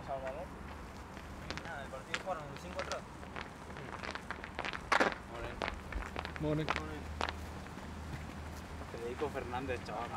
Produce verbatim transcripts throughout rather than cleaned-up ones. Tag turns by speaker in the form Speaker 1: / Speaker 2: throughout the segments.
Speaker 1: Salvador. Nada, el partido fueron cinco atrás.
Speaker 2: Morning.
Speaker 3: Federico Fernández, chaval.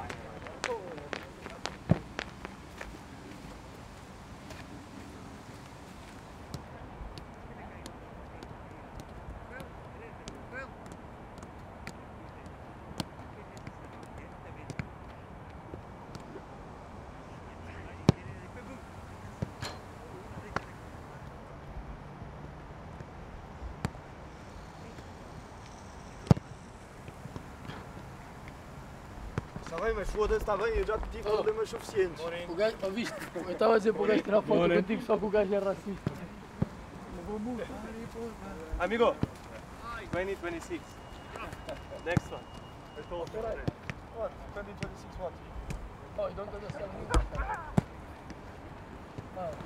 Speaker 4: Está bem, mas foda-se, está bem, eu já tive
Speaker 2: Oh.
Speaker 4: problemas suficientes.
Speaker 2: O gajo, oh, viste? Eu estava a dizer para o gajo tirar foto contigo, só que o gajo é racista. Eu vou mudar e pô.
Speaker 4: Amigo, twenty twenty-six. Next one. Let's go. What? twenty twenty-six what?
Speaker 2: Oh, you don't understand me? Oh.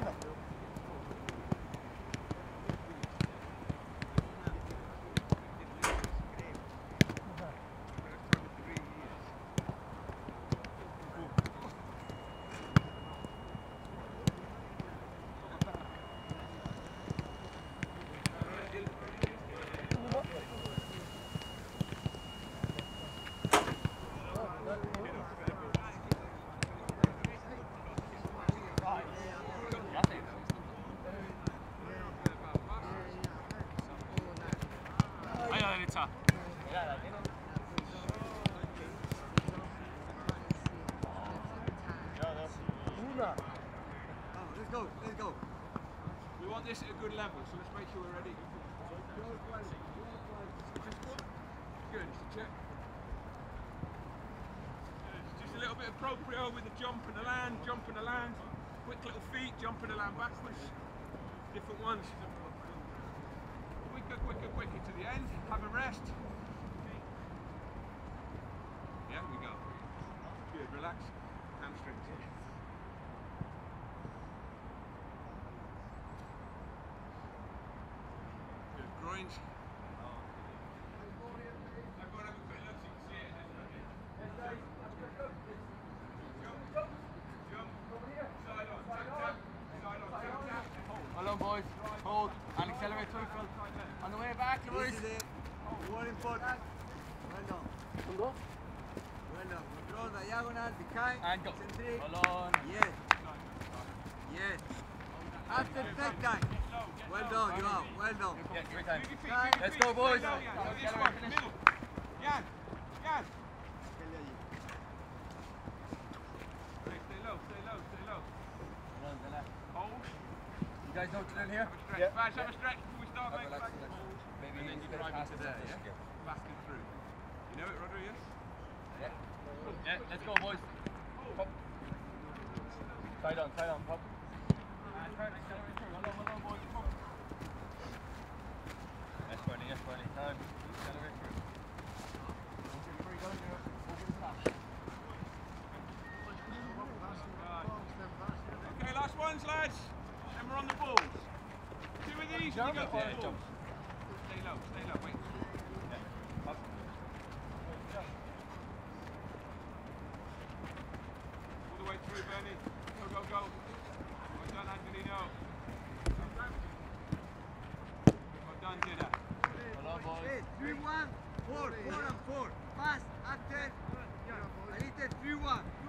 Speaker 3: Ahí a la derecha.
Speaker 4: Una.
Speaker 5: Let's go, let's go.
Speaker 6: We want this at a good level, so let's make sure we're ready. Good, just a check. Good. Just a little bit of proprio with the jump and the land, jump and the land. Quick little feet, jump and the land backwards. Different ones. Quicker, quicker, quicker to the end. Have a rest. Yeah, we go. Good, relax. Hamstrings. Good, groins.
Speaker 2: Hold on, boys. Hold. And accelerate through, Phil. On the way back, boys.
Speaker 5: This is it. More important. Well done.
Speaker 2: Hold on.
Speaker 5: Well done. Control diagonal, behind.
Speaker 2: And go.
Speaker 5: Centric.
Speaker 2: Hold on.
Speaker 5: Yes. Yes. After take time. Well done, Joao. Well done.
Speaker 2: Yeah, great time.
Speaker 5: Time.
Speaker 2: Let's go, boys.
Speaker 6: This one, middle. Jan, Jan. Stay low, stay low, stay low. Hold.
Speaker 2: You guys know what to do here?
Speaker 6: Stretch.
Speaker 4: Yeah.
Speaker 6: Bash, have a stretch before we start, mate.
Speaker 2: Relax,
Speaker 6: Back.
Speaker 2: relax. Maybe
Speaker 6: And then you
Speaker 2: get
Speaker 6: drive
Speaker 2: past
Speaker 6: into
Speaker 2: the
Speaker 6: there,
Speaker 2: center,
Speaker 6: yeah?
Speaker 2: yeah?
Speaker 6: Back and through. You know it, Rodriguez?
Speaker 2: Yeah. Yeah, let's go, boys. Pop. Side on, side on, pop. And turn, accelerate through. Hold on, hold on, boys. Pop. Yes, Bernie, yes, Bernie. Time. Accelerate through. Where you going, Joe? Over the top.
Speaker 6: Okay, last ones, lads. And we're on the balls. Two of these,
Speaker 2: Jump
Speaker 6: and you go
Speaker 2: or
Speaker 6: for the
Speaker 2: jump?
Speaker 6: balls. Stay low, stay low, wait.
Speaker 2: Yeah. Up.
Speaker 6: All the way through, Bernie. Go, go, go. Well done, Angelino. Well done, Dida.
Speaker 2: Hold on, boys.
Speaker 5: Eight, three, one, four, four and four. Fast, after. A little three, one.